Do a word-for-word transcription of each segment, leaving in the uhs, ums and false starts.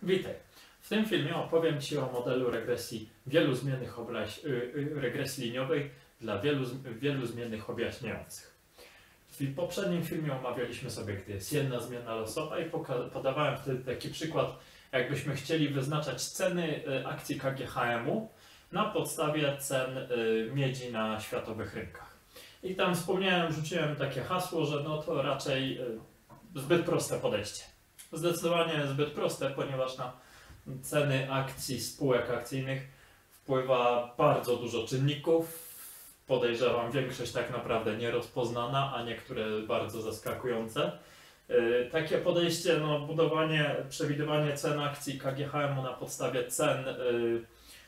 Witaj. W tym filmie opowiem Ci o modelu regresji wielu zmiennych regresji liniowej dla wielu, wielu zmiennych objaśniających. W poprzednim filmie omawialiśmy sobie, gdy jest jedna zmienna losowa i podawałem wtedy taki przykład, jakbyśmy chcieli wyznaczać ceny akcji K G H M-u na podstawie cen miedzi na światowych rynkach. I tam wspomniałem, rzuciłem takie hasło, że no to raczej zbyt proste podejście. Zdecydowanie zbyt proste, ponieważ na ceny akcji spółek akcyjnych wpływa bardzo dużo czynników. Podejrzewam, większość tak naprawdę nierozpoznana, a niektóre bardzo zaskakujące. Yy, takie podejście, no, budowanie, przewidywanie cen akcji K G H M-u na podstawie cen yy,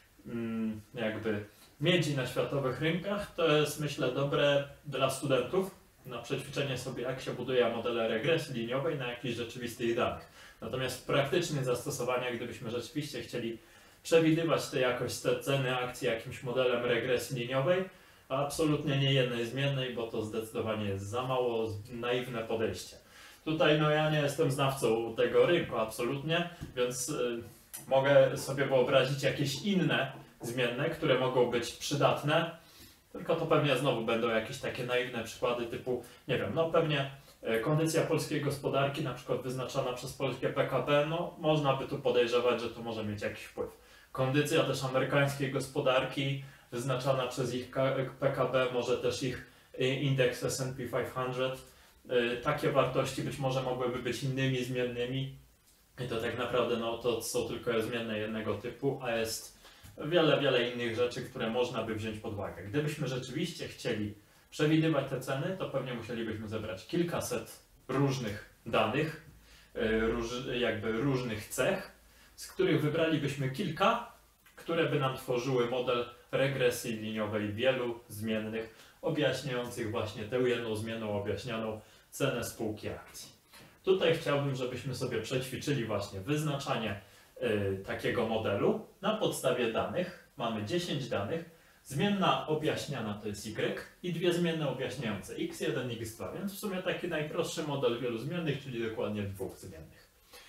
yy, jakby miedzi na światowych rynkach, to jest, myślę, dobre dla studentów na przećwiczenie sobie, jak się buduje modele regresji liniowej na jakichś rzeczywistych danych. Natomiast w praktycznych zastosowaniach, gdybyśmy rzeczywiście chcieli przewidywać te jakoś te ceny akcji jakimś modelem regresji liniowej, a absolutnie nie jednej zmiennej, bo to zdecydowanie jest za mało, naiwne podejście. Tutaj no ja nie jestem znawcą tego rynku absolutnie, więc y, mogę sobie wyobrazić jakieś inne zmienne, które mogą być przydatne, tylko to pewnie znowu będą jakieś takie naiwne przykłady typu, nie wiem, no pewnie kondycja polskiej gospodarki, na przykład wyznaczana przez polskie P K B, no można by tu podejrzewać, że to może mieć jakiś wpływ. Kondycja też amerykańskiej gospodarki, wyznaczana przez ich P K B, może też ich indeks S and P pięćset. Takie wartości być może mogłyby być innymi zmiennymi i to tak naprawdę no, to są tylko zmienne jednego typu, a jest wiele, wiele innych rzeczy, które można by wziąć pod uwagę. Gdybyśmy rzeczywiście chcieli przewidywać te ceny, to pewnie musielibyśmy zebrać kilkaset różnych danych, róż, jakby różnych cech, z których wybralibyśmy kilka, które by nam tworzyły model regresji liniowej wielu zmiennych, objaśniających właśnie tę jedną zmienną objaśnianą cenę spółki akcji. Tutaj chciałbym, żebyśmy sobie przećwiczyli właśnie wyznaczanie y, takiego modelu na podstawie danych. Mamy dziesięć danych. Zmienna objaśniana to jest Y i dwie zmienne objaśniające X jeden i X dwa, więc w sumie taki najprostszy model wielu zmiennych, czyli dokładnie dwóch zmiennych.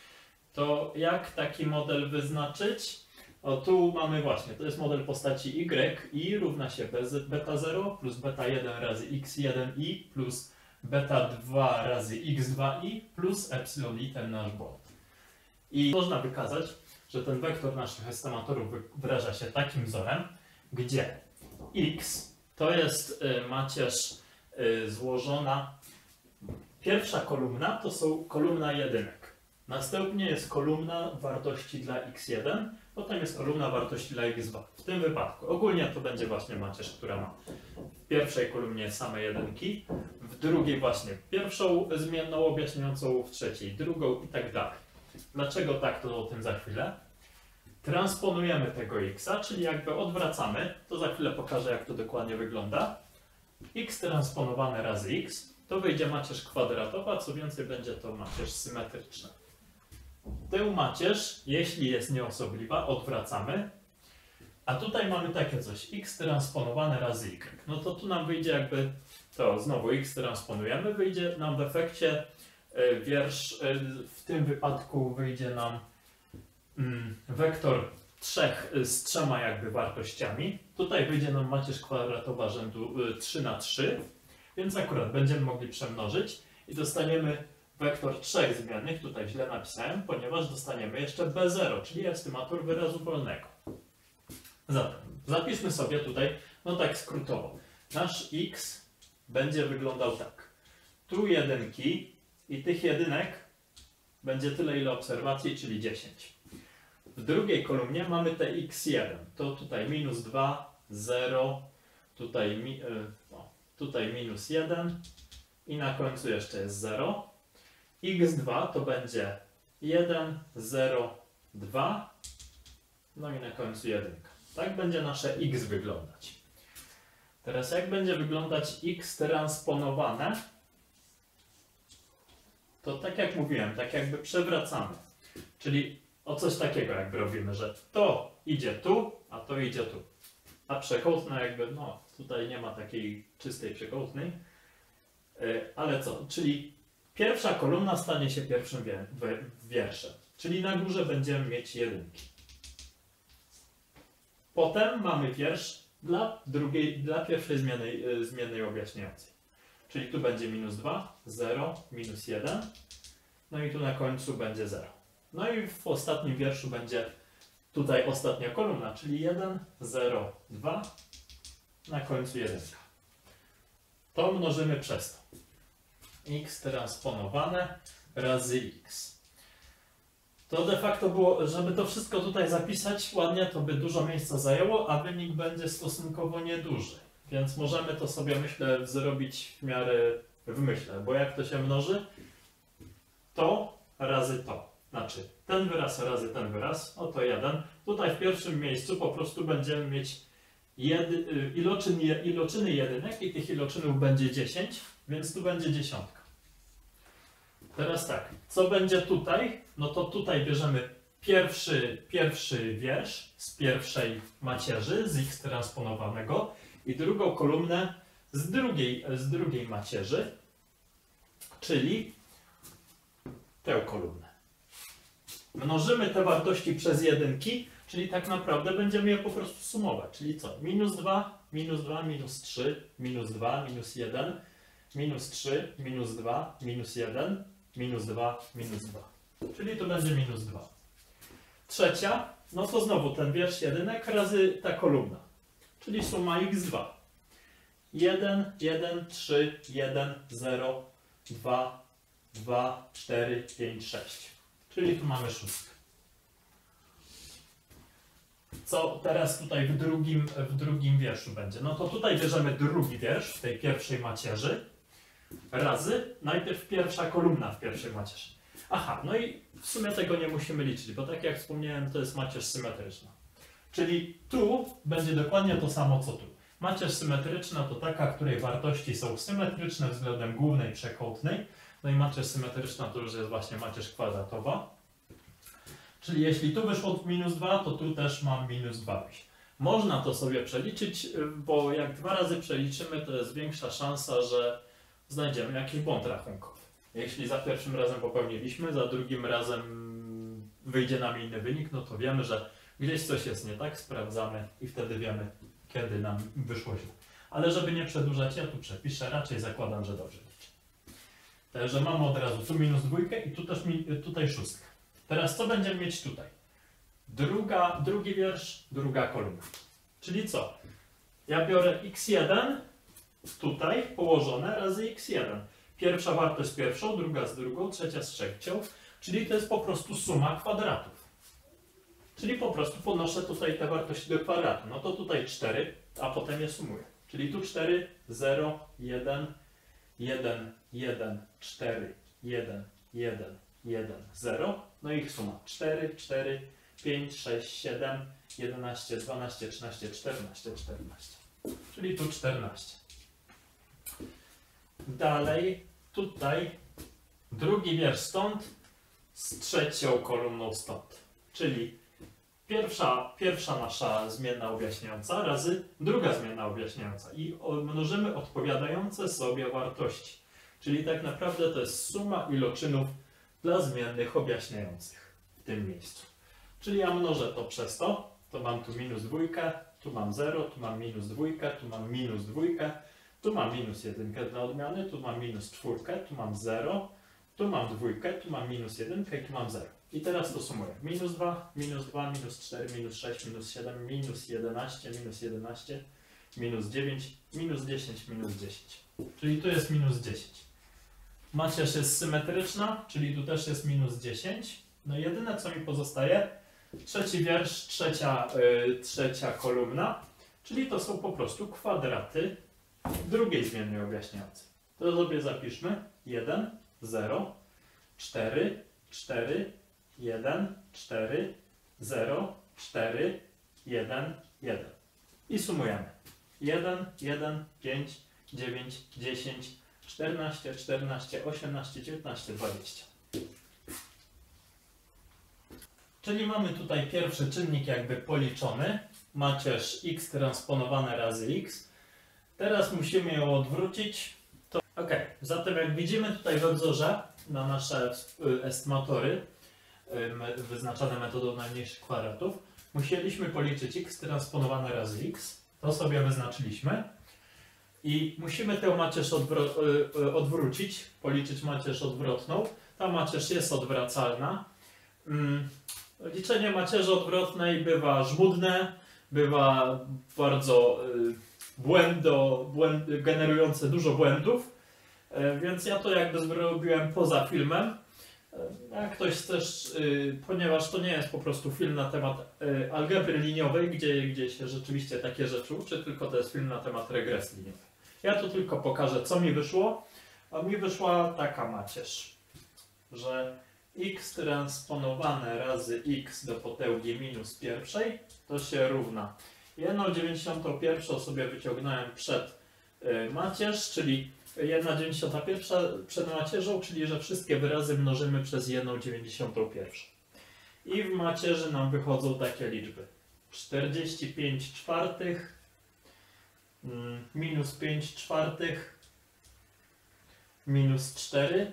To jak taki model wyznaczyć? O, tu mamy właśnie, to jest model postaci Y, i równa się beta zero plus beta jeden razy X jeden i plus beta dwa razy X dwa i plus epsilon i, ten nasz błąd. I można wykazać, że ten wektor naszych estymatorów wyraża się takim wzorem, gdzie X to jest y, macierz y, złożona, pierwsza kolumna to są kolumna jedynek, następnie jest kolumna wartości dla X jeden, potem jest kolumna wartości dla X dwa. W tym wypadku ogólnie to będzie właśnie macierz, która ma w pierwszej kolumnie same jedynki, w drugiej właśnie pierwszą zmienną objaśniającą, w trzeciej drugą i tak dalej. Dlaczego tak, to o tym za chwilę. Transponujemy tego x'a, czyli jakby odwracamy, to za chwilę pokażę, jak to dokładnie wygląda. X transponowane razy x, to wyjdzie macierz kwadratowa, co więcej będzie to macierz symetryczna. Tę macierz, jeśli jest nieosobliwa, odwracamy, a tutaj mamy takie coś, x transponowane razy y. No to tu nam wyjdzie jakby, to znowu x transponujemy, wyjdzie nam w efekcie y, wiersz, y, w tym wypadku wyjdzie nam wektor trzech z trzema jakby wartościami. Tutaj wyjdzie nam macierz kwadratowa rzędu trzy na trzy, więc akurat będziemy mogli przemnożyć i dostaniemy wektor trzech zmiennych, tutaj źle napisałem, ponieważ dostaniemy jeszcze B zero, czyli estymator wyrazu wolnego. Zatem zapiszmy sobie tutaj, no tak skrótowo, nasz x będzie wyglądał tak. Tu jedynki i tych jedynek będzie tyle, ile obserwacji, czyli dziesięć. W drugiej kolumnie mamy te X jeden, to tutaj minus dwa, zero, tutaj, mi, o, tutaj minus jeden i na końcu jeszcze jest zero. X dwa to będzie jeden, zero, dwa, no i na końcu jeden. Tak będzie nasze X wyglądać. Teraz jak będzie wyglądać X transponowane, to tak jak mówiłem, tak jakby przewracamy. Czyli o coś takiego jakby robimy, że to idzie tu, a to idzie tu. A przekątna jakby, no tutaj nie ma takiej czystej przekątnej, yy, ale co? Czyli pierwsza kolumna stanie się pierwszym wierszem. Czyli na górze będziemy mieć jedynki. Potem mamy wiersz dla, drugiej, dla pierwszej zmiennej, yy, zmiennej objaśniającej. Czyli tu będzie minus dwa, zero, minus jeden. No i tu na końcu będzie zero. No i w ostatnim wierszu będzie tutaj ostatnia kolumna, czyli jeden, zero, dwa. Na końcu jeden. To mnożymy przez to. X transponowane razy x. To de facto było, żeby to wszystko tutaj zapisać ładnie, to by dużo miejsca zajęło, a wynik będzie stosunkowo nieduży. Więc możemy to sobie, myślę, zrobić w miarę w myśle, bo jak to się mnoży, to razy to. Znaczy ten wyraz razy ten wyraz, oto jeden. Tutaj w pierwszym miejscu po prostu będziemy mieć jedy, iloczyn, iloczyny jedynek i tych iloczynów będzie dziesięć, więc tu będzie dziesiątka. Teraz tak, co będzie tutaj? No to tutaj bierzemy pierwszy, pierwszy wiersz z pierwszej macierzy, z x transponowanego i drugą kolumnę z drugiej, z drugiej macierzy, czyli tę kolumnę. Mnożymy te wartości przez jedynki, czyli tak naprawdę będziemy je po prostu sumować. Czyli co? Minus dwa, minus dwa, minus trzy, minus dwa, minus jeden, minus trzy, minus dwa, minus jeden, minus dwa, minus dwa. Czyli tu będzie minus dwa. Trzecia, no to znowu ten wiersz jedynek razy ta kolumna. Czyli suma iks dwa. jeden, jeden, trzy, jeden, zero, dwa, dwa, cztery, pięć, sześć. Czyli tu mamy szóstkę. Co teraz tutaj w drugim, w drugim wierszu będzie? No to tutaj bierzemy drugi wiersz w tej pierwszej macierzy razy najpierw pierwsza kolumna w pierwszej macierzy. Aha, no i w sumie tego nie musimy liczyć, bo tak jak wspomniałem, to jest macierz symetryczna. Czyli tu będzie dokładnie to samo co tu. Macierz symetryczna to taka, której wartości są symetryczne względem głównej przekątnej. No i macierz symetryczna to już jest właśnie macierz kwadratowa. Czyli jeśli tu wyszło minus dwa, to tu też mam minus dwa. Można to sobie przeliczyć, bo jak dwa razy przeliczymy, to jest większa szansa, że znajdziemy jakiś błąd rachunkowy. Jeśli za pierwszym razem popełniliśmy, za drugim razem wyjdzie nam inny wynik, no to wiemy, że gdzieś coś jest nie tak, sprawdzamy i wtedy wiemy, kiedy nam wyszło źle. Ale żeby nie przedłużać, ja tu przepiszę, raczej zakładam, że dobrze liczę. Także mamy od razu tu minus dwójkę i tu też tutaj szóstkę. Teraz co będziemy mieć tutaj? Druga, drugi wiersz, druga kolumna. Czyli co? Ja biorę x jeden tutaj położone razy x jeden. Pierwsza wartość z pierwszą, druga z drugą, trzecia z trzecią. Czyli to jest po prostu suma kwadratów. Czyli po prostu podnoszę tutaj te wartości do kwadratu. No to tutaj cztery, a potem je sumuję. Czyli tu cztery, zero, jeden, jeden, jeden, cztery, jeden, jeden, jeden, zero. No i ich suma cztery, cztery, pięć, sześć, siedem, jedenaście, dwanaście, trzynaście, czternaście, czternaście. Czyli tu czternaście. Dalej tutaj drugi wiersz stąd z trzecią kolumną stąd. Czyli pierwsza, pierwsza nasza zmienna objaśniająca razy druga zmienna objaśniająca. I mnożymy odpowiadające sobie wartości. Czyli tak naprawdę to jest suma iloczynów dla zmiennych objaśniających w tym miejscu. Czyli ja mnożę to przez to, to mam tu minus dwójkę, tu mam zero, tu mam minus dwójkę, tu mam minus dwójkę, tu mam minus jedynkę dla odmiany, tu mam minus czwórkę, tu mam zero, tu mam dwójkę, tu mam minus jedynkę i tu mam zero. I teraz to sumuję. Minus dwa, minus dwa, minus cztery, minus sześć, minus siedem, minus jedenaście, minus jedenaście, minus dziewięć, minus dziesięć, minus dziesięć. Czyli tu jest minus dziesięć. Macierz jest symetryczna, czyli tu też jest minus dziesięć. No jedyne co mi pozostaje, trzeci wiersz, trzecia, yy, trzecia kolumna, czyli to są po prostu kwadraty drugiej zmiennej objaśniającej. To sobie zapiszmy jeden, zero, cztery, cztery, jeden, cztery, zero, cztery, jeden, jeden. I sumujemy. jeden, jeden, pięć, dziewięć, dziesięć, czternaście, czternaście, osiemnaście, dziewiętnaście, dwadzieścia. Czyli mamy tutaj pierwszy czynnik jakby policzony. Macierz x transponowane razy x. Teraz musimy ją odwrócić. To... Ok, zatem jak widzimy tutaj w wzorze na nasze estymatory, wyznaczane metodą najmniejszych kwadratów, musieliśmy policzyć x transponowane razy x. To sobie wyznaczyliśmy. I musimy tę macierz odwro- odwrócić, policzyć macierz odwrotną. Ta macierz jest odwracalna. Liczenie macierzy odwrotnej bywa żmudne, bywa bardzo błędo, błęd, generujące dużo błędów, więc ja to jakby zrobiłem poza filmem. Jak ktoś też, ponieważ to nie jest po prostu film na temat algebry liniowej, gdzie, gdzie się rzeczywiście takie rzeczy uczy, tylko to jest film na temat regresji liniowej. Ja tu tylko pokażę, co mi wyszło, a mi wyszła taka macierz, że x transponowane razy x do potęgi minus pierwszej to się równa jedna dziewięćdziesiąta pierwsza sobie wyciągnąłem przed macierz, czyli jedna dziewięćdziesiąta pierwsza przed macierzą, czyli że wszystkie wyrazy mnożymy przez jedną dziewięćdziesiątą pierwszą. I w macierzy nam wychodzą takie liczby. czterdzieści pięć czwartych, minus pięć czwartych, minus cztery.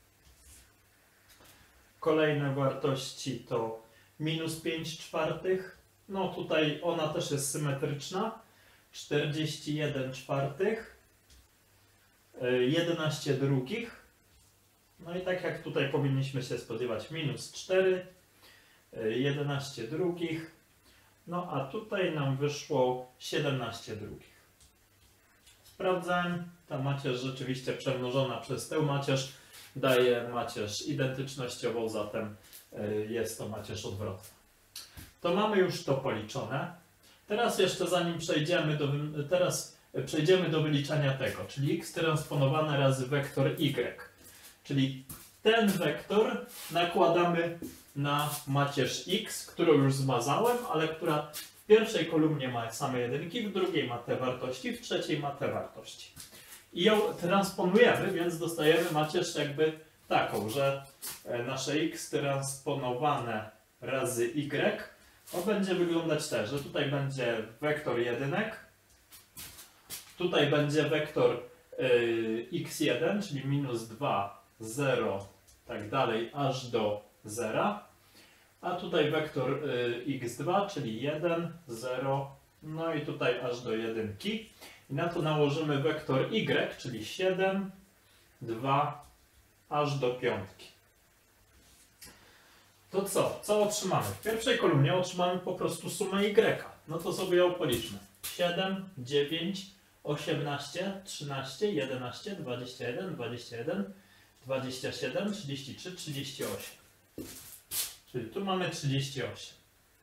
Kolejne wartości to minus pięć czwartych. No tutaj ona też jest symetryczna. czterdzieści jeden czwartych. jedenaście drugich. No i tak jak tutaj powinniśmy się spodziewać, minus cztery. jedenaście drugich. No a tutaj nam wyszło siedemnaście drugich. Sprawdzałem. Ta macierz rzeczywiście przemnożona przez tę macierz daje macierz identycznościową, zatem jest to macierz odwrotna. To mamy już to policzone. Teraz jeszcze zanim przejdziemy do, teraz przejdziemy do wyliczania tego, czyli x transponowane razy wektor y. Czyli ten wektor nakładamy na macierz x, którą już zmazałem, ale która w pierwszej kolumnie ma same jedynki, w drugiej ma te wartości, w trzeciej ma te wartości. I ją transponujemy, więc dostajemy macierz jakby taką, że nasze x transponowane razy y, to będzie wyglądać tak, że tutaj będzie wektor jedynek, tutaj będzie wektor y, x jeden, czyli minus dwa, zero, tak dalej, aż do zera, a tutaj wektor y, x dwa, czyli jeden, zero, no i tutaj aż do jedynki. I na to nałożymy wektor y, czyli siedem, dwa, aż do piątki. To co? Co otrzymamy? W pierwszej kolumnie otrzymamy po prostu sumę y. No to sobie ją policzmy. siedem, dziewięć, osiemnaście, trzynaście, jedenaście, dwadzieścia jeden, dwadzieścia jeden, dwadzieścia siedem, trzydzieści trzy, trzydzieści osiem. Czyli tu mamy trzydzieści osiem.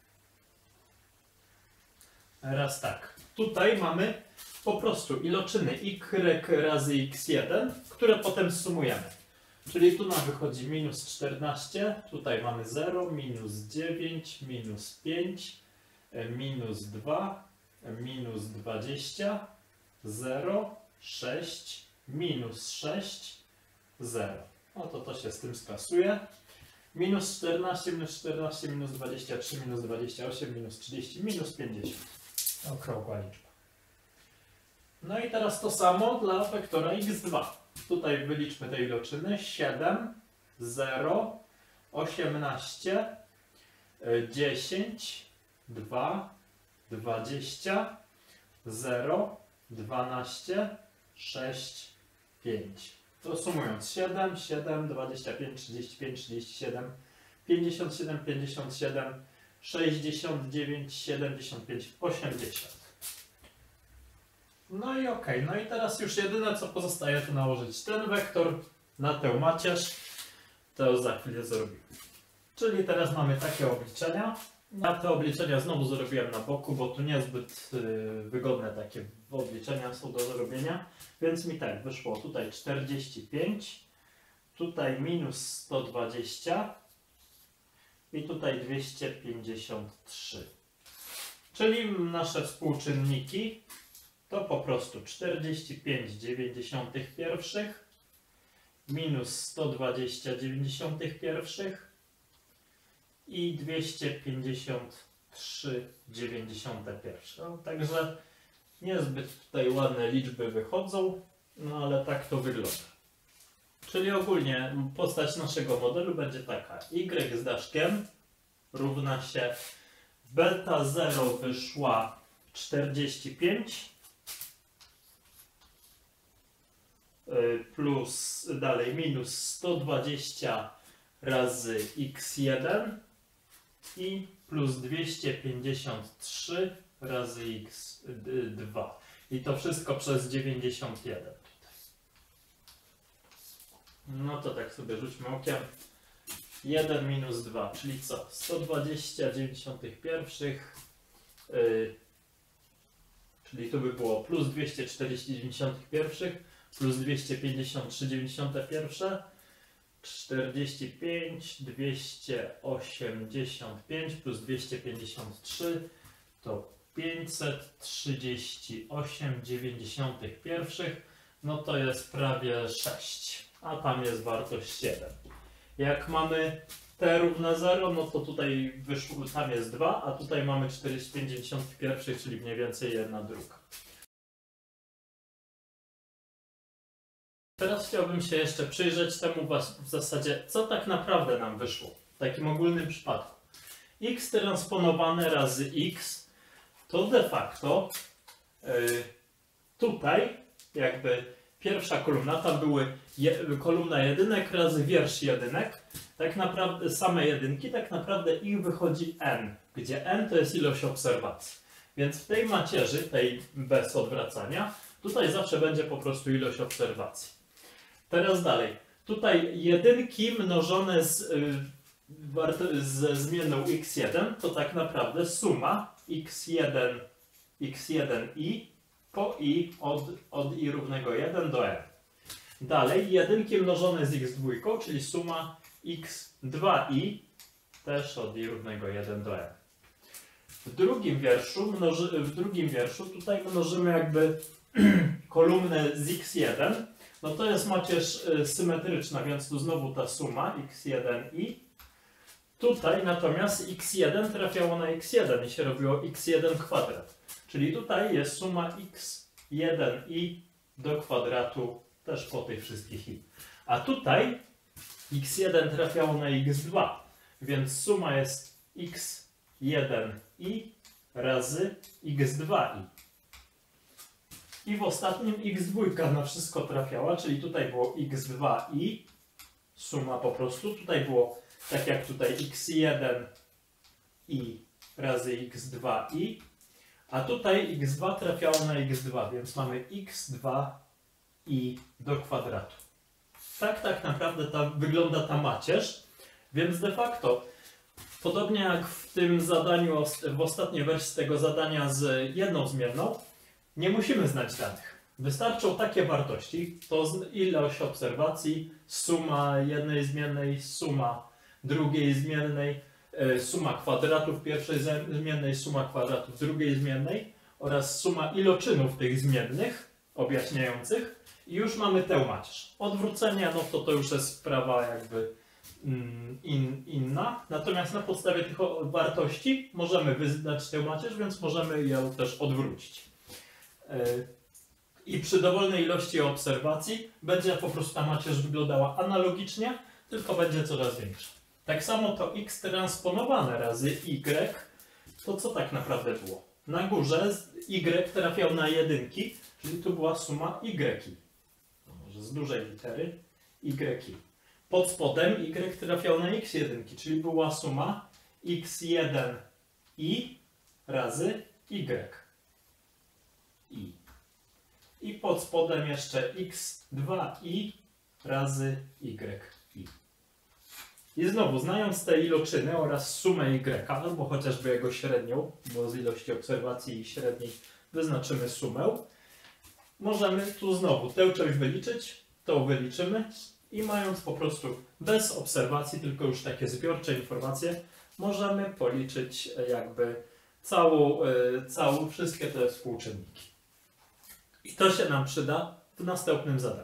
Teraz tak. Tutaj mamy po prostu iloczyny y razy x jeden, które potem sumujemy. Czyli tu nam wychodzi minus czternaście, tutaj mamy zero, minus dziewięć, minus pięć, minus dwa, minus dwadzieścia, zero, sześć, minus sześć, zero. No to to się z tym skasuje. Minus czternaście, minus czternaście, minus dwadzieścia trzy, minus dwadzieścia osiem, minus trzydzieści, minus pięćdziesiąt. Okrągła liczba. No i teraz to samo dla wektora x dwa. Tutaj wyliczmy te iloczyny. siedem, zero, osiemnaście, dziesięć, dwa, dwadzieścia, zero, dwanaście, sześć, pięć. To sumując siedem, siedem, dwadzieścia pięć, trzydzieści pięć, trzydzieści siedem, pięćdziesiąt siedem, pięćdziesiąt siedem, sześćdziesiąt dziewięć, siedemdziesiąt pięć, osiemdziesiąt. No i ok, no i teraz już jedyne co pozostaje to nałożyć ten wektor na tę macierz. To za chwilę zrobimy. Czyli teraz mamy takie obliczenia. Ja te obliczenia znowu zrobiłem na boku, bo tu niezbyt yy, wygodne takie obliczenia są do zrobienia. Więc mi tak wyszło tutaj czterdzieści pięć, tutaj minus sto dwadzieścia i tutaj dwieście pięćdziesiąt trzy. Czyli nasze współczynniki to po prostu czterdzieści pięć dziewięćdziesiątych pierwszych minus sto dwadzieścia dziewięćdziesiątych pierwszych i dwieście pięćdziesiąt trzy dziewięćdziesiąte pierwsze. No, także niezbyt tutaj ładne liczby wychodzą, no ale tak to wygląda. Czyli ogólnie postać naszego modelu będzie taka: y z daszkiem równa się beta zero wyszła czterdzieści pięć plus dalej minus sto dwadzieścia razy x jeden i plus dwieście pięćdziesiąt trzy razy x dwa. I to wszystko przez dziewięćdziesiąt jeden. No to tak sobie rzućmy okiem. jeden minus dwa, czyli co? sto dwadzieścia dziewięćdziesiąt jeden, yy, czyli tu by było plus dwieście czterdzieści dziewięćdziesiąt jeden, plus dwieście pięćdziesiąt trzy dziewięćdziesiąt jeden, czterdzieści pięć, dwieście osiemdziesiąt pięć plus dwieście pięćdziesiąt trzy to pięćset trzydzieści osiem dziewięćdziesiąt jeden, no to jest prawie sześć, a tam jest wartość jeden. Jak mamy t równa zero, no to tutaj wyszło, tam jest dwa, a tutaj mamy czterdzieści pięć dziewięćdziesiąt jeden, czyli mniej więcej jedna druga. Teraz chciałbym się jeszcze przyjrzeć temu w zasadzie, co tak naprawdę nam wyszło w takim ogólnym przypadku. X transponowane razy x to de facto yy, tutaj jakby pierwsza kolumna, tam były je, kolumna jedynek razy wiersz jedynek, tak naprawdę same jedynki, tak naprawdę ich wychodzi n, gdzie n to jest ilość obserwacji. Więc w tej macierzy, tej bez odwracania, tutaj zawsze będzie po prostu ilość obserwacji. Teraz dalej. Tutaj jedynki mnożone z, yy, ze zmienną x jeden to tak naprawdę suma x jeden, x jeden i po i od, od i równego jeden do n. Dalej jedynki mnożone z x dwa, czyli suma x dwa i też od i równego jeden do n. W drugim wierszu, mnoży, w drugim wierszu tutaj mnożymy jakby kolumnę z x jeden. No to jest macierz y, symetryczna, więc tu znowu ta suma x jeden i. Tutaj natomiast x jeden trafiało na x jeden i się robiło x jeden kwadrat. Czyli tutaj jest suma x jeden i do kwadratu też po tych wszystkich i. A tutaj x jeden trafiało na x dwa, więc suma jest x jeden i razy x dwa i. I w ostatnim x dwa na wszystko trafiała, czyli tutaj było x dwa i, suma po prostu. Tutaj było tak jak tutaj x jeden i razy x dwa i, a tutaj x dwa trafiało na x dwa, więc mamy x dwa i do kwadratu. Tak tak naprawdę ta, wygląda ta macierz, więc de facto podobnie jak w tym zadaniu, w ostatniej wersji tego zadania z jedną zmienną, nie musimy znać danych. Wystarczą takie wartości, to ilość obserwacji, suma jednej zmiennej, suma drugiej zmiennej, suma kwadratów pierwszej zmiennej, suma kwadratów drugiej zmiennej oraz suma iloczynów tych zmiennych objaśniających i już mamy tę macierz. Odwrócenie, no to to już jest sprawa jakby in, inna, natomiast na podstawie tych wartości możemy wyznać tę macierz, więc możemy ją też odwrócić. I przy dowolnej ilości obserwacji będzie po prostu ta macierz wyglądała analogicznie, tylko będzie coraz większa. Tak samo to x transponowane razy y, to co tak naprawdę było? Na górze y trafiał na jedynki, czyli tu była suma y. No może z dużej litery y. Pod spodem y trafiał na x jeden, czyli była suma x jeden i razy y. I. I pod spodem jeszcze x dwa i razy y. I. I znowu, znając te iloczyny oraz sumę y, albo chociażby jego średnią, bo z ilości obserwacji i średniej wyznaczymy sumę, możemy tu znowu tę część wyliczyć, tą wyliczymy i mając po prostu bez obserwacji, tylko już takie zbiorcze informacje, możemy policzyć jakby całą, całą wszystkie te współczynniki. I to się nam przyda w następnym zadaniu.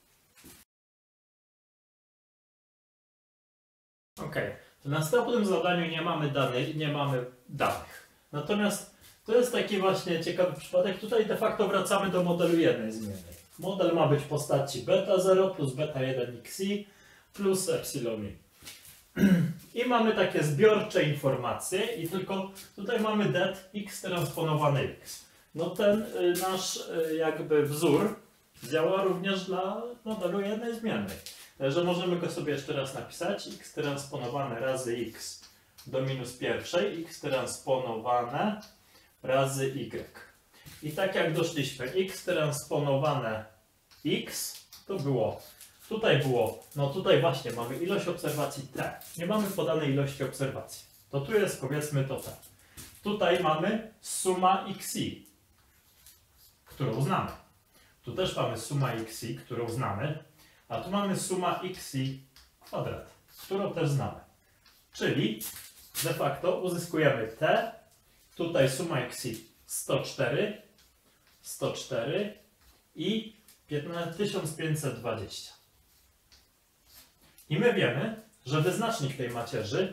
Ok, w następnym zadaniu nie mamy danych, nie mamy danych. Natomiast to jest taki właśnie ciekawy przypadek. Tutaj de facto wracamy do modelu jednej zmiennej. Model ma być w postaci beta zero plus beta jeden xi plus epsilon i. I mamy takie zbiorcze informacje i tylko tutaj mamy det x transponowany x. No ten y, nasz y, jakby wzór działa również dla modelu jednej zmiennej. Także możemy go sobie jeszcze raz napisać. X transponowane razy x do minus pierwszej, x transponowane razy y. I tak jak doszliśmy, x transponowane x to było, tutaj było, no tutaj właśnie mamy ilość obserwacji t. Nie mamy podanej ilości obserwacji. To tu jest powiedzmy to t. Tutaj mamy suma xi, którą znamy. Tu też mamy suma xi, którą znamy. A tu mamy suma xi kwadrat, którą też znamy. Czyli de facto uzyskujemy t, tutaj suma xi sto cztery, sto cztery i tysiąc pięćset dwadzieścia. I my wiemy, że wyznacznik tej macierzy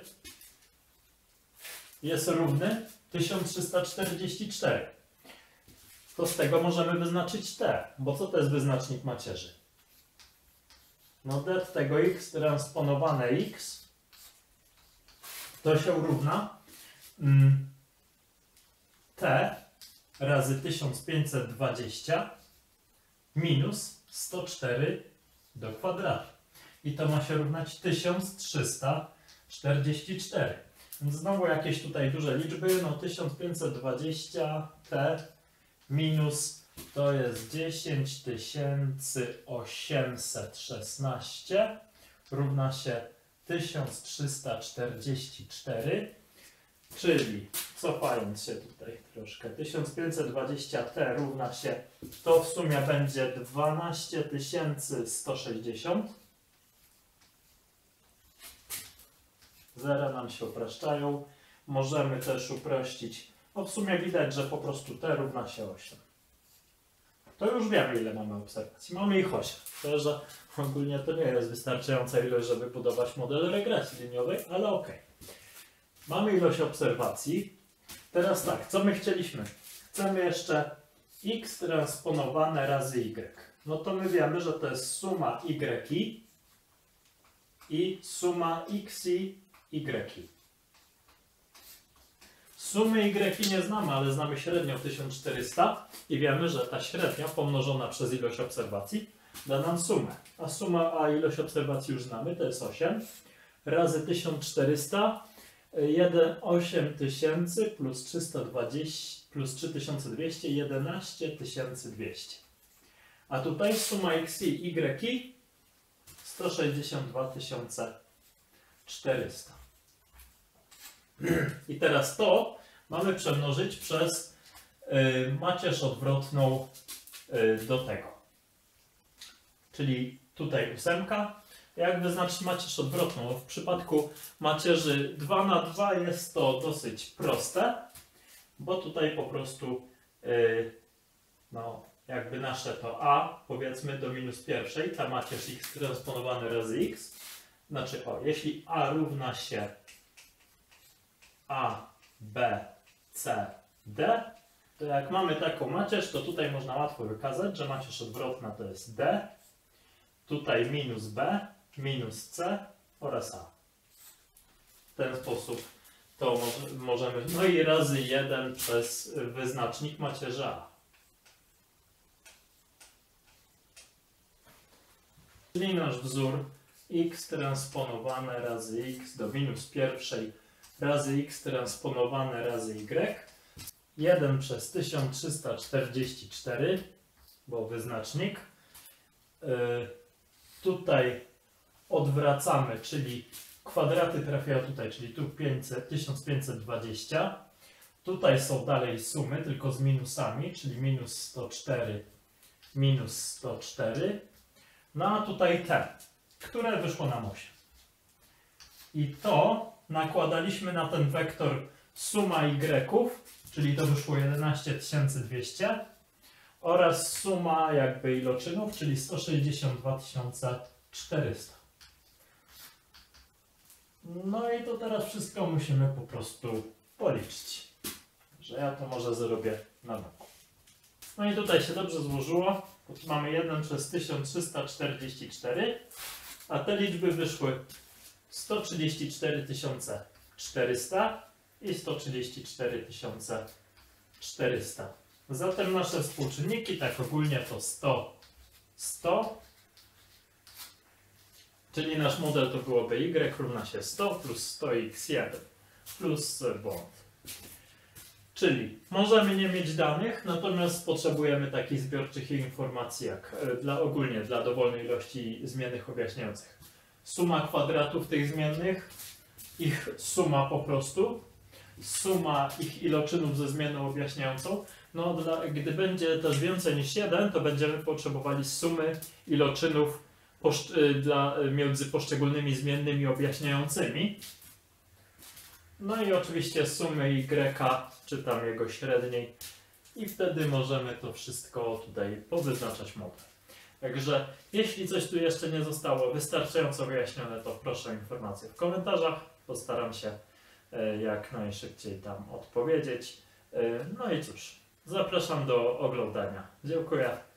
jest równy tysiąc trzysta czterdzieści cztery. To z tego możemy wyznaczyć t, bo co to jest wyznacznik macierzy? No det tego x transponowane x to się równa mm, t razy tysiąc pięćset dwadzieścia minus sto cztery do kwadratu. I to ma się równać tysiąc trzysta czterdzieści cztery. Więc znowu jakieś tutaj duże liczby, no tysiąc pięćset dwadzieścia t minus to jest dziesięć tysięcy osiemset szesnaście równa się tysiąc trzysta czterdzieści cztery, czyli cofając się tutaj troszkę, tysiąc pięćset dwadzieścia t równa się, to w sumie będzie dwanaście tysięcy sto sześćdziesiąt. Zera nam się upraszczają. Możemy też uprościć, no w sumie widać, że po prostu t równa się osiem. To już wiemy, ile mamy obserwacji. Mamy ich osiem. To, że ogólnie to nie jest wystarczająca ilość, żeby budować model regresji liniowej, ale ok. Mamy ilość obserwacji. Teraz tak, co my chcieliśmy? Chcemy jeszcze x transponowane razy y. No to my wiemy, że to jest suma y i suma xi y. Sumy y nie znamy, ale znamy średnią tysiąc czterysta i wiemy, że ta średnia pomnożona przez ilość obserwacji da nam sumę. A suma, a ilość obserwacji już znamy, to jest osiem razy tysiąc czterysta, jeden, osiem tysięcy plus trzysta dwadzieścia plus trzy tysiące dwieście, jedenaście tysięcy dwieście. A tutaj suma x i y sto sześćdziesiąt dwa tysiące czterysta. I teraz to mamy przemnożyć przez y, macierz odwrotną y, do tego. Czyli tutaj ósemka. Jak wyznaczyć macierz odwrotną? W przypadku macierzy dwa na dwa jest to dosyć proste, bo tutaj po prostu y, no, jakby nasze to a, powiedzmy do minus pierwszej, ta macierz x transponowany razy x. Znaczy o, jeśli a równa się a, b, c, d, to jak mamy taką macierz, to tutaj można łatwo wykazać, że macierz odwrotna to jest d, tutaj minus b, minus c oraz a. W ten sposób to możemy, no i razy jeden przez wyznacznik macierzy a. Czyli nasz wzór x transponowane razy x do minus pierwszej razy x transponowane razy y. jeden przez tysiąc trzysta czterdzieści cztery, bo wyznacznik. Yy, tutaj odwracamy, czyli kwadraty trafiają tutaj, czyli tu pięćset, tysiąc pięćset dwadzieścia. Tutaj są dalej sumy, tylko z minusami, czyli minus sto cztery, minus sto cztery. No a tutaj t, które wyszło nam osiem. I to nakładaliśmy na ten wektor suma y, czyli to wyszło jedenaście tysięcy dwieście oraz suma jakby iloczynów, czyli sto sześćdziesiąt dwa tysiące czterysta. No i to teraz wszystko musimy po prostu policzyć. Że ja to może zrobię na boku. No i tutaj się dobrze złożyło. Bo tu mamy jeden przez tysiąc trzysta czterdzieści cztery, a te liczby wyszły sto trzydzieści cztery tysiące czterysta i sto trzydzieści cztery tysiące czterysta. Zatem nasze współczynniki, tak ogólnie to sto, sto, czyli nasz model to byłoby y równa się sto plus sto x jeden plus błąd. Czyli możemy nie mieć danych, natomiast potrzebujemy takich zbiorczych informacji jak dla, ogólnie dla dowolnej ilości zmiennych objaśniających. Suma kwadratów tych zmiennych, ich suma po prostu, suma ich iloczynów ze zmienną objaśniającą. No, dla, gdy będzie też więcej niż jeden, to będziemy potrzebowali sumy iloczynów poszcz dla, między poszczególnymi zmiennymi objaśniającymi. No i oczywiście sumy y, czy tam jego średniej. I wtedy możemy to wszystko tutaj powyznaczać model. Także jeśli coś tu jeszcze nie zostało wystarczająco wyjaśnione, to proszę o informacje w komentarzach. Postaram się jak najszybciej tam odpowiedzieć. No i cóż, zapraszam do oglądania. Dziękuję.